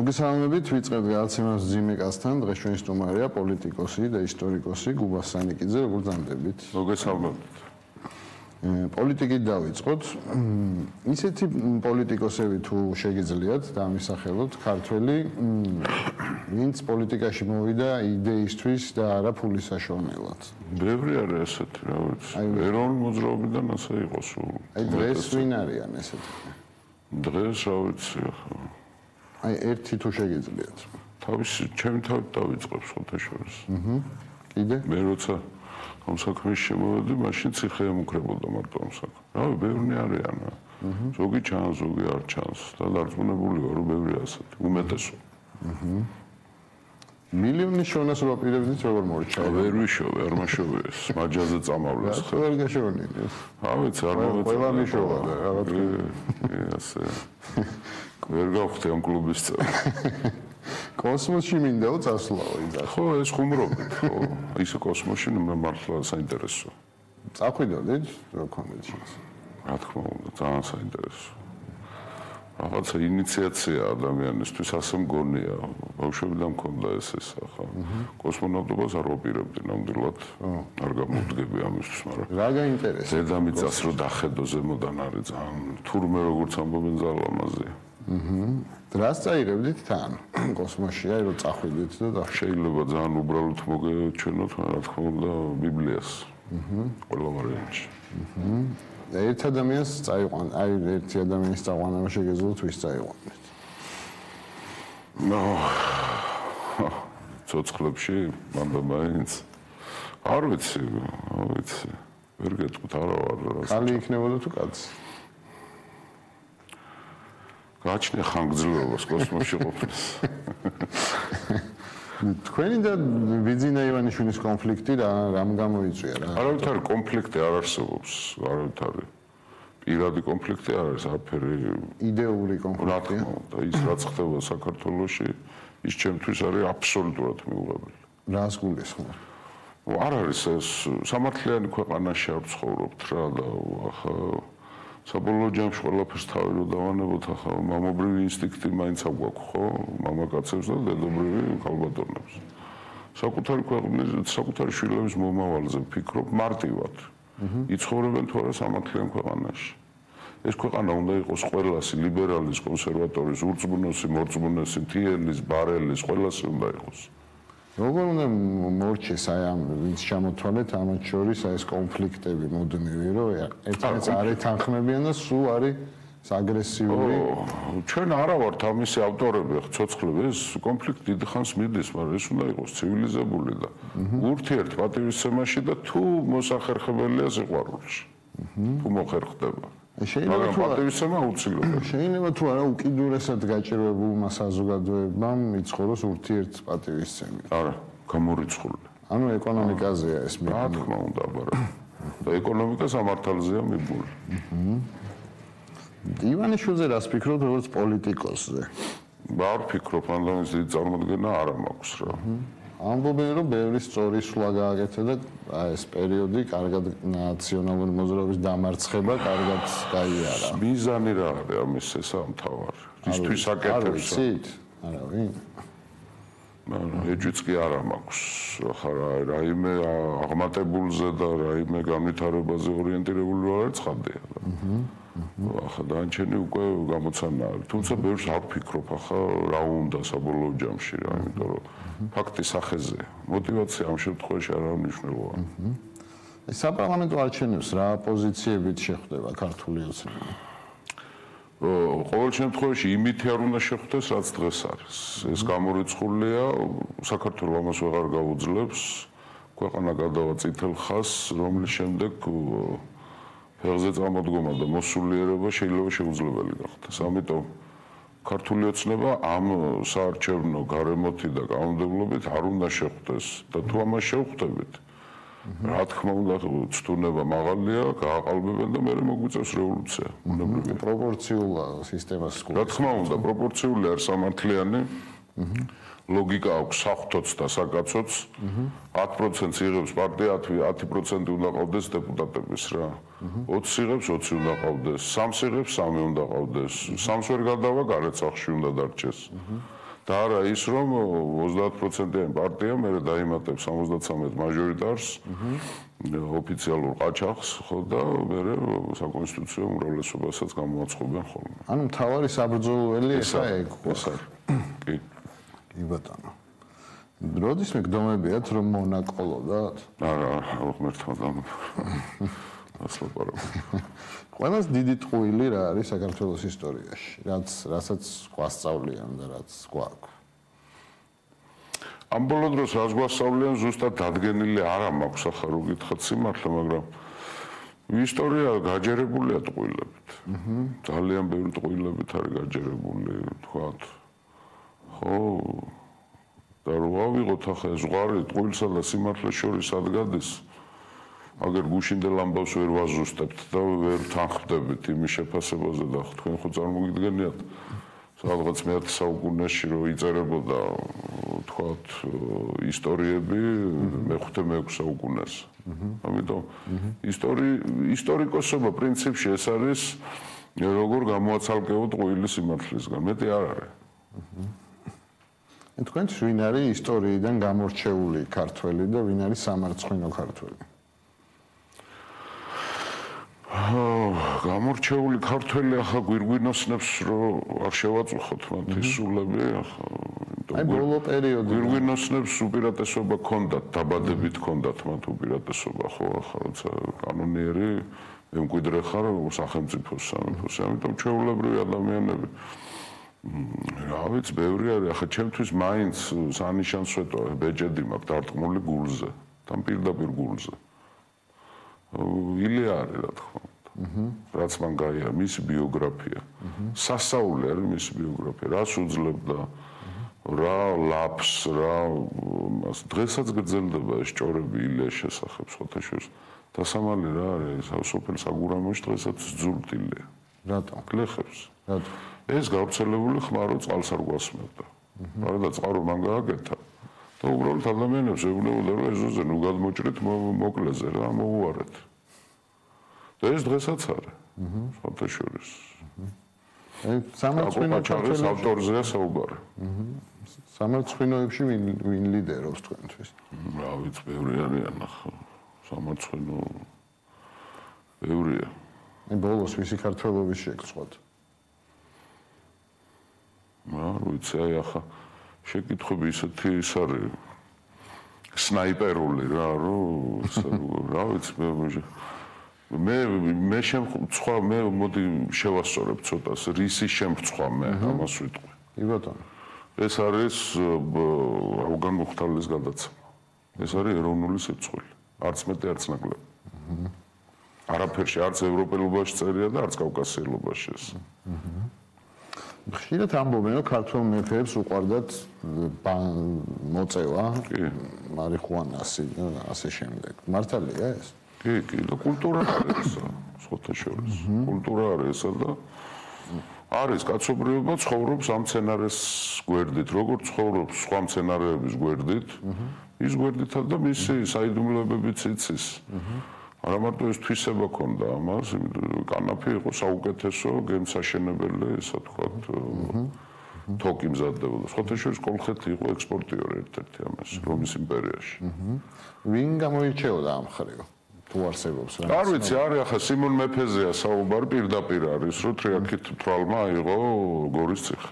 მოგესალმებით, ვიწყებთ გადაცემას ძიმეკასთან. დღეს ჩვენი სტუმარია პოლიტიკოსი და ისტორიკოსი გუბას სანიკიძე. როგორ ძამდებით? მოგესალმებით. პოლიტიკით დავიწყოთ. ისეთი პოლიტიკოსები თუ შეგიძლიათ დამისახელოთ ქართველი, ვინც პოლიტიკაში მოვიდა იდეისთვის და არა ფულის საშუალებლად. ბევრი არის ესეთი, რა ვიცი. ეროვნული მოძრაობიდან ასე იყო სულ. აი დღეს ვინ არიან ესეთი? დღეს რა ვიცი, ახლა. აი ერთი თუ შეგიძლიათ. ჩემი თავით დავიწყებ სხვათა შორის. კიდე? მე როცა ამ საქმეში შემოვედი, მაშინ ციხე ემუქრებოდა მარტო ამ საქმეს. რავი, ბევრი არიან. ზოგი ჩანს, ზოგი არ ჩანს. და დარწმუნებული ვარ, რომ ბევრი ასეთი, უმეტესო. მილიონი შოვნას რო აპირებდით, როგორ მორჩა? ვერ ვიშოვე, არ მაშოვეს, მაჯაზე წამავლეს. რა ვერ გაშოვანი? რა ვიცი, არ მოვეწონა. ყველა მიშოვა და რა თქმა ასე. ვერ გავხდი ამ კლუბის წევრი. კოსმოსში მინდაო წასვლაო იძახ. ხო, ეს ხუმრობით, ხო. ისე კოსმოსში მართლა საინტერესო. წახვიდოდით, რა გქონდეთ შენს? რა თქმა უნდა, ძალიან საინტერესო. რაღაცა ინიციაცია ადამიანისთვის ასე მგონია. ბავშვებიდან მქონდა ეს ახლა. კოსმონავტობას არ ვაპირებდი ნამდვილად. არ გამოვდგები ამისთვის, მაგრამ რა გაინტერესებს? დედამიწას რო დახედო ზემოდან არის ძალიან თურმე როგორც ამბობენ ძალიან ლამაზია. დრას წაიღებდით თან კოსმოსში, აი რომ წახვიდით და შეიძლება ძალიან უბრალოდ მოგეჩვენოთ, რა თქმა უნდა, ბიბლიას. ყველა ვარიანტში. ერთ ადამიანს წაიყვან, აი ერთი ადამიანის წაყვანა შეგეძლოთ, ვის წაიყვანეთ? ცოცხლებში, მანდ მაინც. არ ვიცი. ვერ გეტყვით, არა ვარ. ხალი იქნებოდა თუ კაცი? გააჩნია ხანგრძლივობას კოსმოსში ყოფნის. თქვენი და ბიძინა ივანიშვილის კონფლიქტი რამ გამოიწვია რა? არავითარი კონფლიქტი არ არსებობს, არავითარი. პირადი კონფლიქტი არ არის, არაფერი იდეური კონფლიქტია. ის რაც ხდება საქართველოში, ის ჩემთვის არის აბსოლუტურად მიუღებელი. რას გულისხმობ? არ არის ეს სამართლიანი ქვეყანაში არ ვცხოვრობთ რა და ახლა საბოლოო ჯამში ყველაფერს თავი რო დავანებოთ, ახლა მამობრივი ინსტინქტი მაინც აგვაქვს, ხო? მამაკაცებს და დედობრივი ქალბატონებს. საკუთარი ქვეყნის, საკუთარი შვილების მომავალზე ვფიქრობ მარტივად. იცხოვრებენ თუ არა სამართლიან ქვეყანაში. ეს ქვეყანა უნდა იყოს ყველასი, ლიბერალის, კონსერვატორის, ურწმუნოსი, მორწმუნოსი, მთიელის, ბარელის, ყველასი უნდა იყოს. როგორ უნდა მორჩეს აი ამ ვინც ჩამოთვალეთ ამათ შორის აი ეს კონფლიქტები მუდმივი, რომ ერთმანეთს არ ეთანხმებიან და სულ არის აგრესიული. ჩვენ არა ვართ ამისი ავტორები, ცოცხლები, ეს კონფლიქტი დიდხანს მიდის, მაგრამ ეს უნდა იყოს ცივილიზებული და ურთიერთ პატივისცემაში და თუ მოსახერხებელია სიყვარულში. თუ მოხერხდება. შეიძლება თუ პატივისცემა აუცილებელია. შეიძლება თუ არა უკიდურესად გაჭირვებულმა საზოგადოებამ იცხოვროს ურთიერთ პატივისცემით. არა, გამორიცხული. ანუ ეკონომიკაზეა ეს მე. რა თქმა უნდა, აბარა. და ეკონომიკა სამართალზეა მიბული. ივანიშვილზე რას ფიქრობთ როგორც პოლიტიკოსზე? არ ვფიქრობ, ამის დიდი წარმოდგენა არ მაქვს რა. ამბობენ რომ ბევრი სწორი სვლა გააკეთა და ეს პერიოდი კარგად ნაციონალური მოძრაობის დამარცხება კარგად გაიარა. მიზანი რა არის ამის ესამთავარი? ისთვის აკეთებს? არავინ. ეჭვიც კი არ მაქვს. ახლა რაიმე აღმატებულზე და რაიმე განვითარებაზე ორიენტირებული არ ცხადია. ახლა დანჩენი უკვე გამოცანა არის. თუმცა ბევრს არ ვფიქრობ ახლა რა უნდა საბოლოო ჯამში რა, იმიტომ რომ ფაქტი სახეზე. мотивация ამ შემთხვევაში არ აღნიშნულოა. საპარლამენტო არჩევნებს რა პოზიციებით შეხვდება ქართული ოცნება? ყოველ შემთხვევაში იმითი არ უნდა შეხვდეს, რაც დღეს არის. ეს გამორიცხულია, საქართველოს ამას ვეღარ გაუძლებს. ქვეყანა გადავა წითელ ხაზს, რომლის შემდეგ ფეხზე წამოდგომა და მოსულიერება შეიძლება შეუძლებელი გახდეს. ამიტომ ქართული ოცნება ამ საარჩევნო გარემოთი და კანონმდებლობით არ უნდა შეხვდეს და თუ ამას შევხვდებით, რა თქმა უნდა, ცდუნება მაღალია, გააყალბებენ და მე მოგვიწევს რევოლუცია. უნებრივია. პროპორციულა სისტემას გულისხმობ. რა თქმა უნდა, პროპორციული არ სამართლიანი. ლოგიკა აქვს საღვთოც და საკაცოც. 10% იღებს პარტია, 10% უნდა ყავდეს დეპუტატების რა. 20 იღებს 20 უნდა ყავდეს, 3 იღებს 3 უნდა ყავდეს. 3 ვერ გადავა, გარეთ სახლში უნდა დარჩეს. და არა ის რომ 30%-იანი პარტია მე დაიმატებს 73 მაჟორიტარს ოფიციალურ ყაჩაღს ხო და მე საკონსტიტუციო უმრავლესობასაც გამოაცხობენ ხოლმე. ანუ მთავარი საბრძოლველი ესა ეგ ეს არის. კი. კი ბატონო. როდის მეკდომებიათ რომ მონაკოლოდათ? არა, ღმერთმა დამო. ასლაპარო. ყველას დიდი ტყუილი რა არის საქართველოს ისტორიაში, რასაც გვასწავლიან და რაც გვაქვს. ამ ბოლო დროს რაც გვასწავლიან ზუსტად დადგენილი არ მაქვს ახლა რო გითხრათ სიმართლე, მაგრამ ისტორია გაჯერებულია ტყუილებით. ძალიან ბევრი ტყუილებით არის გაჯერებული, თქვათ. ხო და რო ავიღოთ ახლა ზღვარი ტყუილსა და სიმართლეს შორის ადგადის აგერ გუშინდელ ამბავს ვერ ვაზუსტებთ და ვერ თანხმდებით იმის შეფასებაზე და თქვენ ხო წარმოგიდგენიათ სადღაც მე-10 საუკუნეში რო იწერებოდა თქვათ ისტორიები მე-5 საუკუნეს. ამიტომ ისტორიკოსობა პრინციპში ეს არის როგორ გამოაცალკევო ტყუილი სიმართლისგან. მეტი არ არის. თქვენთვის ვინ არის ისტორიიდან გამორჩეული ქართველი და ვინ არის სამარცხვინო ქართველი? გამორჩეული ქართველი ახლა გვირგვინოსნებს რო არ შევაწუხოთ მათ ის სულები ახლა აი ბოლო პერიოდი გვირგვინოსნებს უპირატესობა ჰქონდათ დაბადებით ჰქონდათ მათ უპირატესობა ხო ახლა როცა კანონიერი მემკვიდრე ხარ სახელმწიფოს სამეფოს ამიტომ ჩვეულებრივი ადამიანები რა ვიცი ბევრი არის ახლა ჩემთვის მაინც სანიშანსვეტო ბეჯედი მაქვს დარტყმული გულზე თან პირდაპირ გულზე ილია არის რა თქმა უნდა. რაც მან გაია მისი ბიოგრაფია. სასაული არის მისი ბიოგრაფია. რას უძლებდა, რა ლაფს, რა დღესაც გრძელდება ეს ჭორები ილიას შესახებ სხვათაშორის. დასამალი რა არის, სოფელ საგურამოში დღესაც ძურტილია. რატომ? გლეხებს. რატომ? ეს გავრცელებული ხმარო წყალს არ გვასმევდა. არა და წყარო მან გააკეთა. და უბრალოდ ადამიანებს ეუბნებოდა რომ ეზოზე ნუ გადმოჭრით მოკლეზე რა მოუარეთ. და ეს დღესაც არის. სხვათა შორის. სამარცხვინო ქართველების ავტორზეა საუბარი. სამარცხვინოებში ვინ ლიდერობს თქვენთვის? რა ვიცი, ბევრი არიან ახლა. სამარცხვინო ბევრია. აი ბოლოს ვისი ქართველობის შეგწყვეტ? რა ვიცი, აი ახლა შეკითხები ისეთი ის არის სნაიპერული რა რომ რა ვიცი მე შემწვა მე მოდი შევასწორებ ცოტას რისი შემწვა მე ამას ვიტყვი. კი ბატონო. ეს არის ავგან მუხტალის გადაცემა. ეს არის ეროვნული სიძღვილი. არც მეტი არც ნაკლები. არაფერში არც ევროპელობაში წერია და არც კავკასიელობაში ეს. ხშირად ამბობენ რომ ქართველ მეფეებს უყვარდათ მოწევა, მარიხუანასი და ასე შემდეგ. მართალია ეს? კი, და კულტურა არის ესა, სხვათა შორის. კულტურა არის ესა და არის კაცობრიობა ცხოვრობს ამ სცენარეს გვერდით, როგორ ცხოვრობს სხვა სცენარეების გვერდით, ის გვერდითაც და მისი საიდუმლოებებიც იცის. არა მარტო ეს თვისება ქონდა ამას, კანაფი იყო საუკეთესო გემსაშენებელი, ესა თქვათ, თოკი მზადდებოდა. სხვათა შორის კოლხეთი იყო ექსპორტიორი ერთ-ერთი ამას რომის იმპერიაში. ვინ გამოირჩეოდა ამ ხრივ? თუ არსებობს რა? არ ვიცი, არის ახლა სიმონ მეფეზეა საუბარი პირდაპირ არის, რომ თრიაქით თვალმა აიღო გორის ციხე.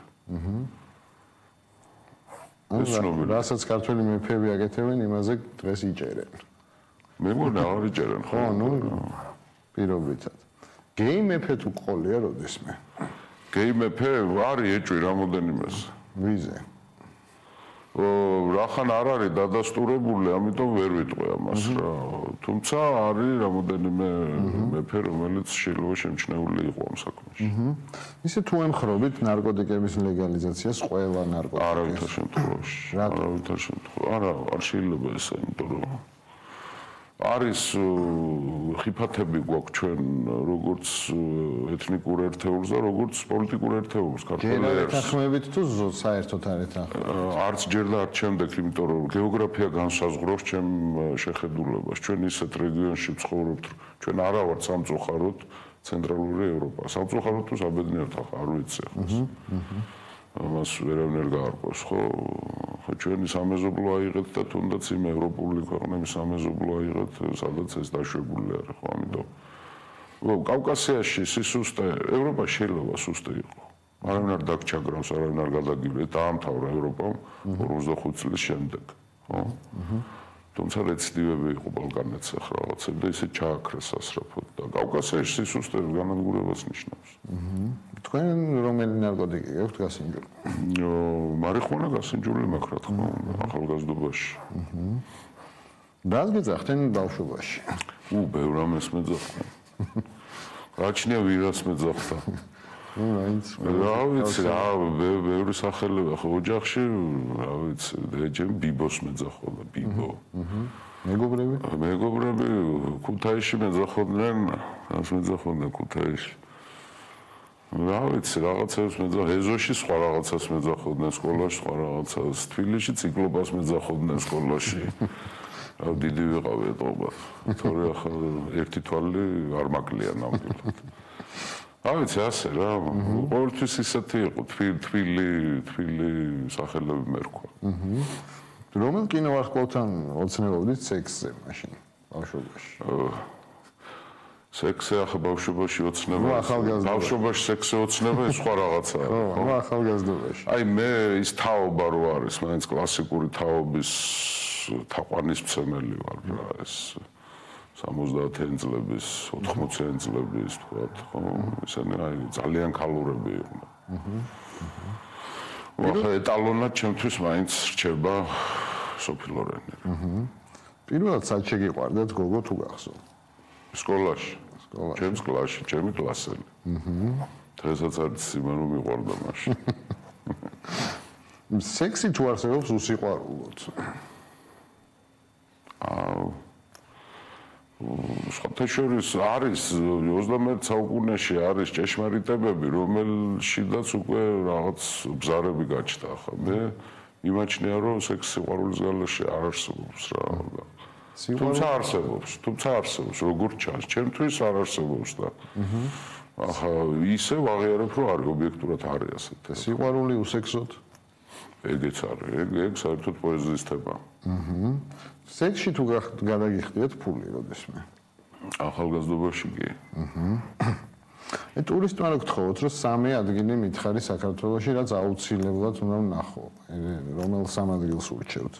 რასაც ქართველი მეფეები აკეთებენ, იმაზე დღეს იჭერენ. მე მგონი არ იჭერენ ხო? ნუ პირობითად. გეი მეფე თუ ყოლია როდესმე? გეი მეფე არის ეჭვი რამოდენიმეს. ვიზე? რახან არ არის დადასტურებული, ამიტომ ვერ ვიტყვი ამას რა. თუმცა არის რამოდენიმე მეფე, რომელიც შეიძლება შემჩნეული იყო ამ საქმეში. ისე თუ ემხრობით ნარკოტიკების ლეგალიზაციას ყველა ნარკოტიკი. არავითარ შემთხვევაში. არავითარ შემთხვევაში. არა, არ შეიძლება ესა, იმიტომ რომ არის ხიფათები გვაქვს ჩვენ როგორც ეთნიკურ ერთეულს და როგორც პოლიტიკურ ერთეულს ქართველებს. ეთახმებით თუ საერთოდ არ ეთახმებით? არც ჯერ და არც შემდეგ, იმიტომ რომ გეოგრაფია განსაზღვრავს ჩემ შეხედულებას. ჩვენ ისეთ რეგიონში ვცხოვრობთ, ჩვენ არა ვართ სამწუხაროდ ცენტრალური ევროპა. სამწუხაროდ თუ საბედნიეროდ ახლა არ ვიცი ახლა. ამას ვერავნერ გაარკვევს, ხო? ხო ჩვენი სამეზობლო აიღეთ და თუნდაც იმ ევროპული ქვეყნების სამეზობლო აიღეთ, სადაც ეს დაშვებული არის, ხო, ამიტომ კავკასიაში სისუსტე, ევროპა შეიძლება სუსტე იყო. არავინ არ დაგჩაგრავს, არავინ არ გადაგივლეს, დაამთავრა ევროპამ 45 წლის შემდეგ, ხო? თუმცა რეციდივები იყო ბალკანეთს ახლა რაღაცები და ისე ჩააქრეს სასწრაფოდ და კავკასიაში სისუსტეების განადგურებას ნიშნავს. თქვენ რომელი ნარკოტიკი გაქვთ გასინჯული? მარიხუანა გასინჯული მაქვს, რა თქმა უნდა, ახალგაზრდობაში. რას გეძახდნენ ბავშვობაში? ბევრ რამეს მეძახდნენ. გაჩნია ვირას მეძახდა. რა ვიცი, ბევრი სახელია ხო ოჯახში, რა ვიცი, ეჯენ ბიბოს მეძახოდა, ბიბო. მეგობრები? მეგობრები ქუთაისში მეძახოდნენ, რას მეძახოდნენ ქუთაისში? რა ვიცი, რაღაცებს მეძახოდნენ, ეზოში სხვა რაღაცას მეძახოდნენ, სკოლაში სხვა რაღაცას, თბილისში ციკლოპას მეძახოდნენ სკოლაში. რა დიდი ვიყავი ეტყობათ. თორე ახლა ერთი თვალი არ მაკლია ნამდვილად. რა ვიცი, ასე რა, ყოველთვის ისეთი იყო, თბილი სახელები მერქვა. რომელ კინოვარსკვლავთან ოცნებობდით სექსზე მაშინ, ბავშვობაში? სექსზე ახლა ბავშვობაში ოცნება, ბავშვობაში სექსზე ოცნება ის სხვა რაღაცაა. ხო, ახალგაზრდობაში. აი მე ის თაობა რო არის, მაინც კლასიკური თაობის თაყვანისმცემელი ვარ რა, ეს 70-იანი წლების, 80-იანი წლების თქვათ, ხო, ისინი აი ძალიან ქალურები იყვნენ. ახლა ეტალონად ჩემთვის მაინც რჩება სოფი ლორენი. პირველად სად შეგიყვარდათ გოგო თუ გახსოვთ? სკოლაში. ჩემს კლასში, ჩემი კლასელი. დღესაც არის იმან რომ მიყვარდა მაშინ. სექსი თუ არსებობს უსიყვარულოდ? შორის არის 21 საუკუნეში არის ჭეშმარიტებები, რომელშიდაც უკვე რაღაც ბზარები გაჩნდა ახლა. მე იმაჩნია რომ სექსი სიყვარულის გარეშე არ არსებობს რა. თუმცა არსებობს, როგორც ჩანს, ჩემთვის არ არსებობს და ახლა ისე ვაღიარებ რომ არის ობიექტურად არის ასეთ. სიყვარული უსექსოდ? ეგეც არის, ეგ საერთოდ პოეზიის თემა. სექსში თუ გადაგიხდიეთ ფული როდესმე? ახალგაზრდობაში კი. ტურისტმა რო გთხოვოთ, რომ სამი ადგილი მითხარი საქართველოში, რაც აუცილებლად უნდა ვნახო, რომელ სამ ადგილს ურჩევთ?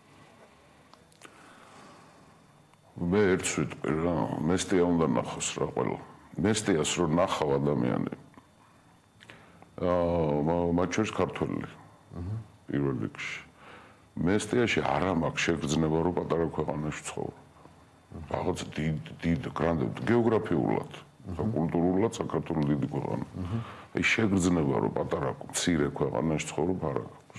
მე ერთს ვიტყვი რა, მესტია უნდა ნახოს რა ყველა. მესტიას რო ნახავ ადამიანი. მათ შორის ქართველი. პირველ რიგში. მესტიაში არა მაქვს შეგრძნება რომ პატარა ქვეყანაში ვცხოვრობ. რაღაც დიდ გრანდად გეოგრაფიულად, კულტურულად საქართველოს დიდი ქვეყანა. აი შეგრძნება რომ პატარა მცირე ქვეყანაში ვცხოვრობ არა აქვს.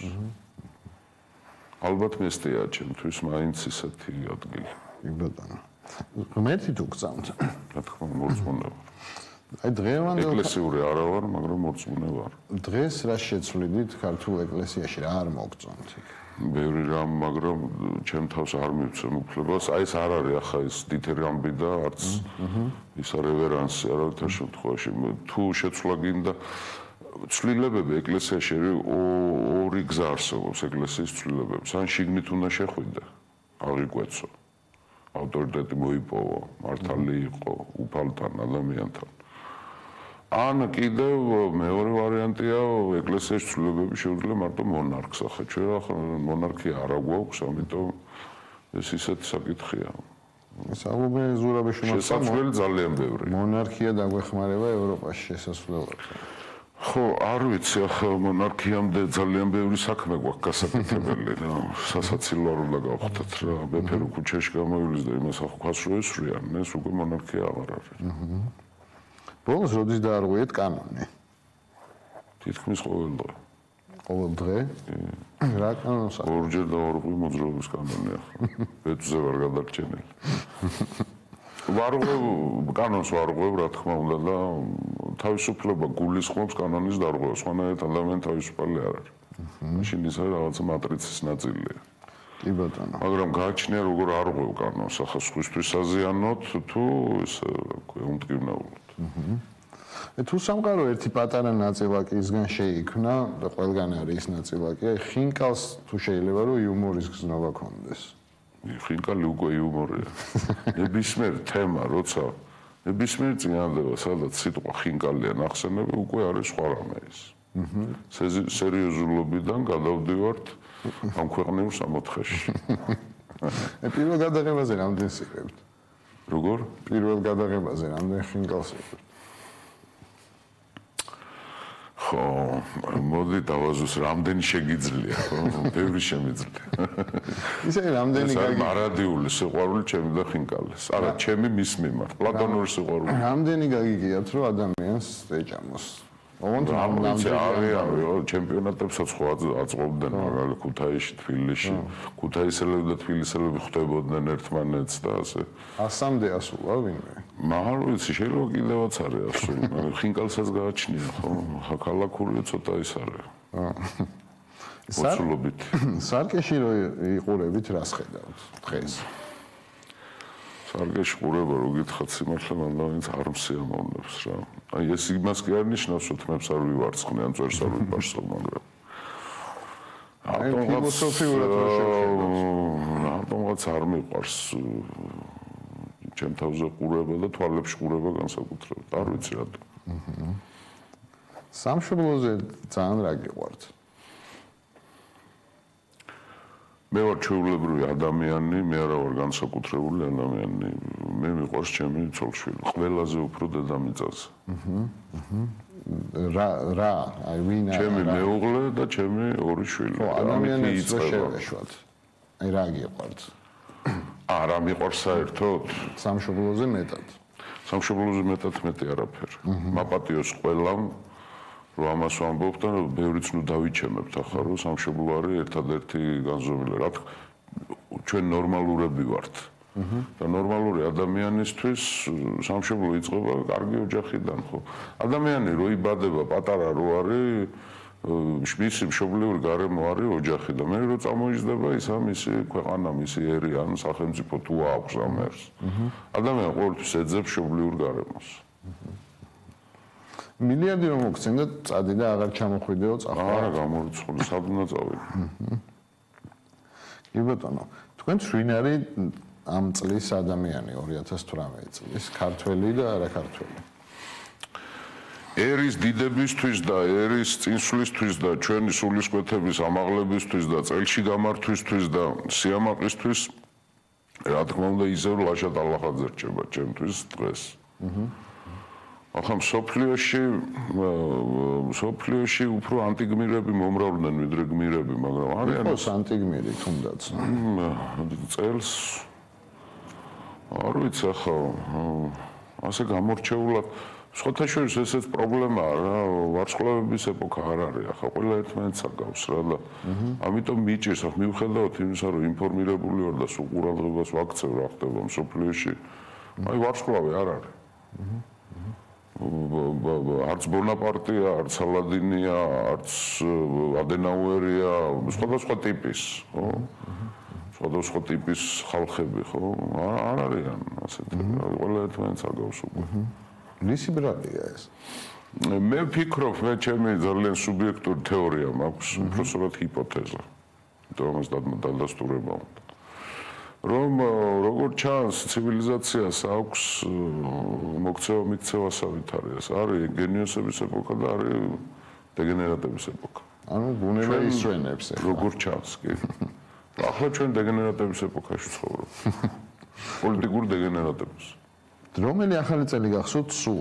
ალბათ მესტია ჩემთვის მაინც ისეთი ადგილი. კი ბატონო. ღმერთი თუ გწამთ? რა თქმა უნდა მორწმუნე ვარ. აი დღევანდელ ეკლესიური არა ვარ, მაგრამ მორწმუნე ვარ. დღეს რა შეცვლიდით ქართულ ეკლესიაში რა არ მოგწონთ? ბევრი რამ, მაგრამ ჩემ თავს არ მივცემ უფლებას. აი ეს არ არის ახლა ის დითერამბი და არც ის რევერანსი არავითარ შემთხვევაში. თუ შეცვლა გინდა ცვლილებები ეკლესიაში ორი გზა არსებობს ეკლესიის ცვლილებებს. ან შიგნით უნდა შეხვიდე, აღიკვეცო. ავტორიტეტი მოიპოვო, მართალი იყო უფალთან, ადამიანთან. ან კიდევ მეორე ვარიანტია ეკლესიის ცვლილებები შეუძლია მარტო მონარქს. ახლა ჩვენ ახლა მონარქია არ გვაქვს, ამიტომ ეს ისეთი საკითხია. საუბე ზურაბეშუმაცა შესაძლებელი ძალიან ბევრი. მონარქია დაგვეხმარება ევროპაში შესასვლელად. ხო, არ ვიცი, ახლა მონარქიამდე ძალიან ბევრი საქმე გვაქვს გასაკეთებელი და სასაცილო არ უნდა გავხდეთ რა. მეფე რო ქუჩაში გამოივლის და იმას ახქვას რო ესვრიან, ეს უკვე მონარქია აღარ არის. ბოლოს როდის დაარღვიეთ კანონი? თითქმის ყოველ დღე. ყოველ დღე? რა კანონს? ორჯერ დავარღვი მოძრაობის კანონი ახლა. ბეწვზე ვარ გადარჩენილი. ვარღვევ კანონს ვარღვევ, რა თქმა უნდა და თავისუფლება გულისხმობს კანონის დარღვევას, სხვანაირად ადამიანი თავისუფალი არ არის. მაშინ ის არის რაღაცა მატრიცის ნაწილია. კი ბატონო. მაგრამ გააჩნია როგორ არღვევ კანონს, ახლა სხვისთვის საზიანოთ თუ ისე, რა ქვია, უმტკივნეულოდ. თუ სამყარო ერთი პატარა ნაწილაკისგან შეიქმნა და ყველგან არის ის ნაწილაკი, აი ხინკალს თუ შეიძლება რომ იუმორის გზნობა ქონდეს. ხინკალი უკვე იუმორია. ნებისმიერ თემა, როცა ნებისმიერ წინადადება, სადაც სიტყვა ხინკალია ნახსენები, უკვე არის სხვა რამე ის. სერიოზულობიდან გადავდივართ ამ ქვეყნიურ სამოთხეში. პირველ გადაღებაზე რამდენ სიყრებთ? როგორ? პირველ გადაღებაზე რამდენ ხინკალს სიყრებთ? ხო, მოდი დავაზუსტოთ, რამდენი შეგიძლია, ხო? ბევრი შემიძლია. ისე რამდენი გაგიგია? მარადიული სიყვარული ჩემი და ხინკალეს. არა, ჩემი მის მიმართ, პლატონური სიყვარული. რამდენი გაგიგიათ, რომ ადამიანს ეჭამოს? ოღონდ რამდენი ჩემპიონატებსაც ხო აწყობდნენ მაგალითად ქუთაისში, თბილისში, ქუთაისელები და თბილისელები ხვდებოდნენ ერთმანეთს და ასე. 100-მდე ასულა ვინმე? მაგრამ ვიცი, შეიძლება კიდევაც არის ასული. ხინკალსაც გააჩნია, ხო? ქალაქურია ცოტა ის არის. ოცულობით. სარკეში რო იყურებით, რას ხედავთ დღეს? სარკეში ყურება რო გითხათ სიმართლე მანდავინც არ მსიამოვნებს რა. აი ეს იმას კი არ ნიშნავს, რომ თმებს არ ვივარცხნე, ან წვერს არ ვიპარსო, მაგრამ აი ფილოსოფიურად რო შევხედოთ. რატომღაც არ მიყვარს ჩემ თავზე ყურება და თვალებში ყურება განსაკუთრებით. არ ვიცი რატომ. სამშობლოზე ძალიან რა გიყვართ? მე ვარ ჩვეულებრივი ადამიანი, მე არა ვარ განსაკუთრებული ადამიანი. მე მიყვარს ჩემი ცოლ-შვილი, ყველაზე უფრო დედამიწაზე. რა, აი ვინ არის? ჩემი მეუღლე და ჩემი ორი შვილი. ადამიანებს რო შევეშვათ. აი რა გიყვართ? არა მიყვარს საერთოდ? სამშობლოზე მეტად. სამშობლოზე მეტად მეტი არაფერი. მაპატიოს ყველამ რომ ამას ვამბობ და ბევრიც ნუ დავიჩემებთ ახლა რომ სამშობლო არის ერთადერთი განზომილება. რა თქმა ჩვენ ნორმალურები ვართ. და ნორმალური ადამიანისთვის სამშობლო იწყება კარგი ოჯახიდან, ხო? ადამიანი რო იბადება პატარა რო არის მისი მშობლიური გარემო არის ოჯახი და მე რო წამოიზრდება ის ამისი ქვეყანა, მისი ერი ან სახელმწიფო თუ აქვს ამ ერს. ადამიანი ყოველთვის ეძებს მშობლიურ გარემოს. მილიარდი რომ მოგცემდა წადი და აღარ ჩამოხვიდეო წახვა. არა გამორიცხული, სად უნდა წავიდე? კი ბატონო, თქვენ ვინ არის ამ წლის ადამიანი 2018 წლის, ქართველი და არაქართველი? ერის დიდებისთვის და ერის წინსვლისთვის და ჩვენი სულისკვეთების ამაღლებისთვის და წელში გამართვისთვის და სიამაყისთვის რა თქმა უნდა ისევ ლაშა ტალახაძე რჩება ჩემთვის დღეს. ახლა სოფლიოში უფრო ანტიგმირები მომრავლდნენ ვიდრე გმირები, მაგრამ არიან ეს ანტიგმირი თუნდაც. წელს არ ვიცი ახლა ასე გამორჩეულად სხვათა შორის ესეც პრობლემაა რა, ვარსკვლავების ეპოქა არ არის ახლა ყველა ერთმანეთს აკავს რა და ამიტომ მიჭირს ახლა მიუხედავად იმისა რომ ინფორმირებული ვარ და სულ ყურადღებას ვაქცევ რა ხდება სოფლიოში აი ვარსკვლავი არ არის არც ბონაპარტია, არც სალადინია, არც ადენაუერია, სხვადასხვა ტიპის, ხო? სხვადასხვა ტიპის ხალხები, ხო? არ არიან ასეთი, ყველა ერთმანეთს აკავს უკვე. რისი ბრალია ეს? მე ვფიქრობ, მე ჩემი ძალიან სუბიექტური თეორია მაქვს, უბრალოდ ჰიპოთეზა. ამას დადასტურება უნდა. რომ როგორ ჩანს ცივილიზაციას აქვს მოქცევა სავითარიას არის გენიოსების ეპოქა და არის დეგენერატების ეპოქა ანუ ბუნება ისვენებს როგორ ჩანს კი ახლა ჩვენ დეგენერატების ეპოქაში ცხოვრობ პოლიტიკურ დეგენერატებს რომელი ახალი წელი გახსოვთ სულ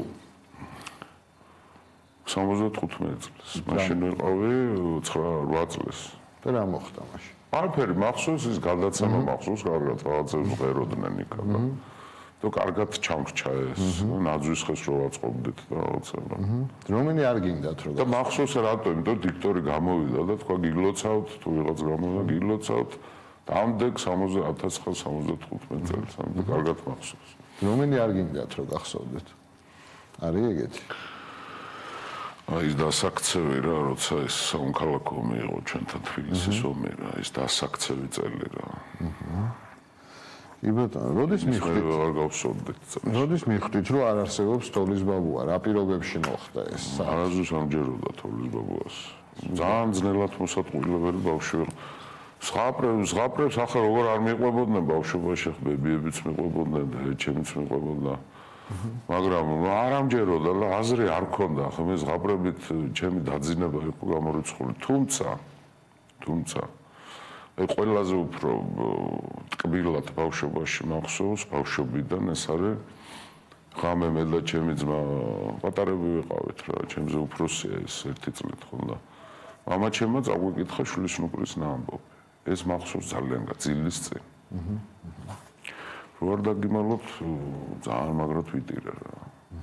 75 წელს მაშინ ვიყავი 9-8 წელს და რა მოხდა მაშინ არაფერი მახსოვს ის გადაცემა მახსოვს კარგად რაღაცებს ღეროდნენ იქა და თუ კარგად ჩამრჩა ეს ნაძვის ხეს რო აწყობდით და რაღაცა რომელი არ გინდათ რო და მახსოვს რატო იმიტომ დიქტორი გამოვიდა და თქვა გიგლოცავთ თუ ვიღაც გამოვიდა გიგლოცავთ დამდეგ 1975 წელს ამიტომ კარგად მახსოვს რომელი არ გინდათ რო გახსოვდეთ არის ეგეთი აი ეს დასაქცევი რა, როცა ეს სამოქალაქო მიიღო ჩვენთან თბილისის ომი რა, ეს დასაქცევი წელი რა. კი ბატონო, როდის მე მიხვდით? ვეღარ გავსწორდით. როდის მიხვდით, რომ არ არსებობს თოვლის ბაბუა? რა პირობებში მოხდა ეს? არასდროს ამჯეროდა თოვლის ბაბუას. ძალიან ძნელად მოსატყუილებელი ბავშვი ვიყო. ზღაპრებს ახლა როგორ არ მიყვებოდნენ ბავშვობაში, ბებიებიც მიყვებოდნენ და ჩემიც მიყვებოდა. მაგრამ არ ამჯეროდა, აზრი არ ქონდა, ხო მე ზღაპრებით ჩემი დაძინება იყო გამორიცხული. თუმცა აი ყველაზე უფრო ტკბილად ბავშვობაში მახსოვს, ბავშვობიდან ეს არის ღამე მე და ჩემი ძმა პატარები ვიყავით რა, ჩემზე უფროსია ეს 1 წლით ხონდა. მამა ჩემმა წაგვიკითხა შვილიშნუპრის ამბობი. ეს მახსოვს ძალიან გაწილის წინ. რო არ დაგიმალოთ ძალიან მაგრად ვიტირე რა.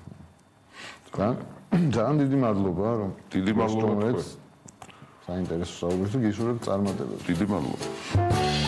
ძალიან დიდი მადლობა რომ დიდი მადლობა საინტერესო საუბრს გისურვებთ წარმატებებს. დიდი მადლობა.